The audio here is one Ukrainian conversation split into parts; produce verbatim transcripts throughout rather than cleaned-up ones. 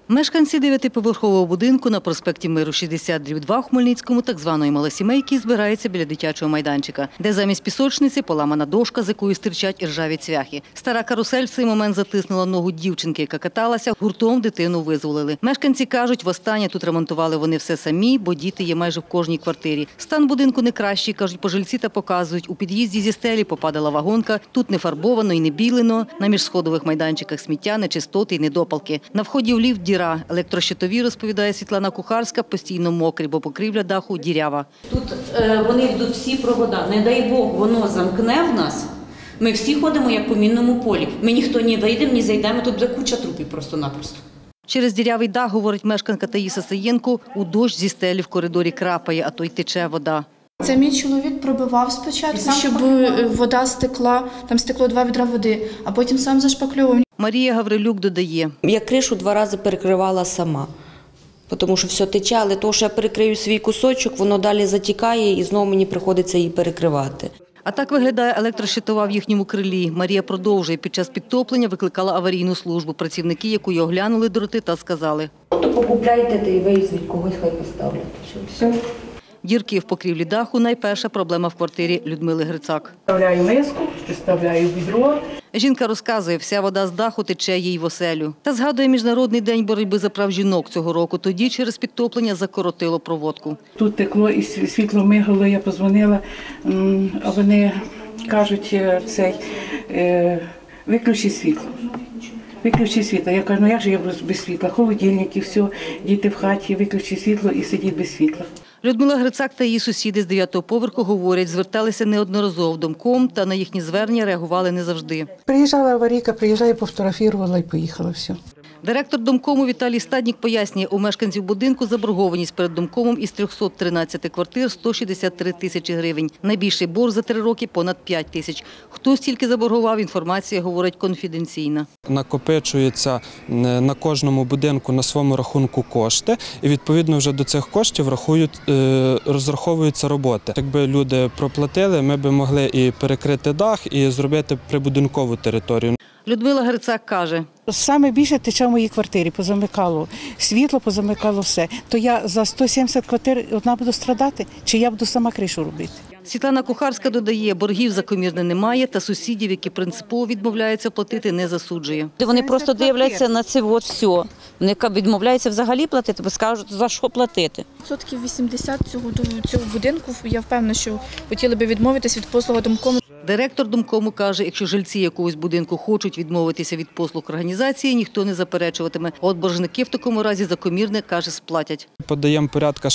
Мешканці дев'ятиповерхового будинку на проспекті Миру шістдесят дріб два в Хмельницькому, так званої малосімейки, збираються біля дитячого майданчика, де замість пісочниці поламана дошка, з якої стирчать іржаві цвяхи. Стара карусель в цей момент затиснула ногу дівчинки, яка каталася, гуртом дитину визволили. Мешканці кажуть, востаннє тут ремонтували вони все самі, бо діти є майже в кожній квартирі. Стан будинку не кращий, кажуть пожильці, та показують. У під'їзді зі стелі попадала вагонка, тут не фарбовано і не білено, на міжсходових майданчиках сміття, нечистоти і недопалки. На вході в ліфт діра. Електрощитові, розповідає Світлана Кухарська, постійно мокрі, бо покрівля даху дірява. Тут е, вони йдуть всі провода. Не дай Бог, воно замкне в нас. Ми всі ходимо як по мінному полі. Ми ніхто не вийдемо, ні зайдемо, тут буде куча трупів просто-напросто. Через дірявий дах, говорить мешканка Таїса Саєнко, у дощ зі стелі в коридорі крапає, а то й тече вода. Це мій чоловік пробивав спочатку, щоб вода стекла, там стекло два відра води, а потім сам зашпакльовував. Марія Гаврилюк додає. Я кришу два рази перекривала сама, тому що все тече, але то, що я перекрию свій кусочок, воно далі затікає і знову мені приходиться її перекривати. А так виглядає електрощитова в їхньому крилі. Марія продовжує, під час підтоплення викликала аварійну службу. Працівники, яку її оглянули до роти, та сказали. То покупляйте та й визвіть, когось хай поставлять. Все. Дірки в покрівлі даху – найперша проблема в квартирі Людмили Грицак. Вставляю миску, вставляю відро. Жінка розказує, вся вода з даху тече їй в оселю. Та згадує Міжнародний день боротьби за прав жінок цього року. Тоді через підтоплення закоротило проводку. Тут текло і світло мигало, я подзвонила, а вони кажуть, цей, виключи світло. Виключи світло. Я кажу, ну як же я без світла? Холодильники, все, діти в хаті, виключи світло і сидіть без світла. Людмила Грицак та її сусіди з дев'ятого поверху, говорять, зверталися неодноразово в домком, та на їхні звернення реагували не завжди. Приїжджала аварійка, приїжджає, пофотографувала і поїхала, все. Директор домкому Віталій Стаднік пояснює, у мешканців будинку заборгованість перед домкомом із трьохсот тринадцяти квартир – сто шістдесят три тисячі гривень. Найбільший борг за три роки – понад п'ять тисяч. Хто стільки заборгував, інформація, говорить, конфіденційна. Накопичується на кожному будинку на своєму рахунку кошти і, відповідно, вже до цих коштів рахують, розраховуються роботи. Якби люди проплатили, ми б могли і перекрити дах, і зробити прибудинкову територію. Людмила Грицак каже. Саме більше тече в моїй квартирі, позамикало світло, позамикало все. То я за сто сімдесят квартир одна буду страдати, чи я буду сама кришу робити? Світлана Кухарська додає, боргів за комірне немає, та сусідів, які принципово відмовляються платити, не засуджує. Вони просто дивляться на це от все. Вони відмовляються взагалі платити, бо скажуть, за що платити. Відсотків вісімдесят цього, цього будинку, я впевнена, що хотіли б відмовитись від послуги домкому. Директор домкому каже, якщо жильці якогось будинку хочуть відмовитися від послуг організації, ніхто не заперечуватиме. От боржники в такому разі за комірне, каже, сплатять. Подаємо порядка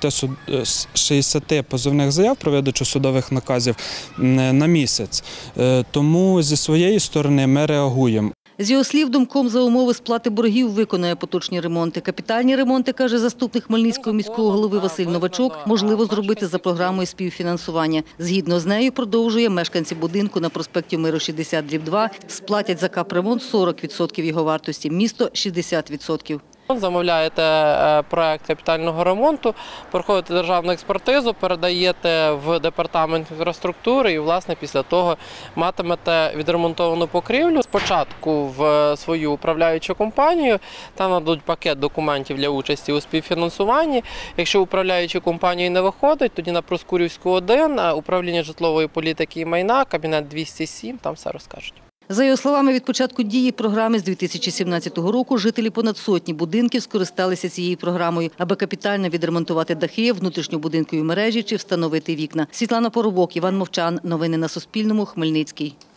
шістдесят позовних заяв про видачу судових наказів на місяць. Тому зі своєї сторони ми реагуємо. З його слів, домком за умови сплати боргів виконує поточні ремонти. Капітальні ремонти, каже заступник Хмельницького міського голови Василь Новачок, можливо зробити за програмою співфінансування. Згідно з нею, продовжує, мешканці будинку на проспекті Миру шістдесят дріб два сплатять за капремонт сорок відсотків його вартості, місто – шістдесят відсотків. Замовляєте проект капітального ремонту, проходите державну експертизу, передаєте в департамент інфраструктури і, власне, після того матимете відремонтовану покрівлю. Спочатку в свою управляючу компанію, там нададуть пакет документів для участі у співфінансуванні. Якщо управляючі компанії не виходить, тоді на Проскурівську один, управління житлової політики і майна, кабінет двісті сім, там все розкажуть. За його словами, від початку дії програми з дві тисячі сімнадцятого року жителі понад сотні будинків скористалися цією програмою, аби капітально відремонтувати дахи, внутрішньобудинкові мережі чи встановити вікна. Світлана Поробок, Іван Мовчан. Новини на Суспільному. Хмельницький.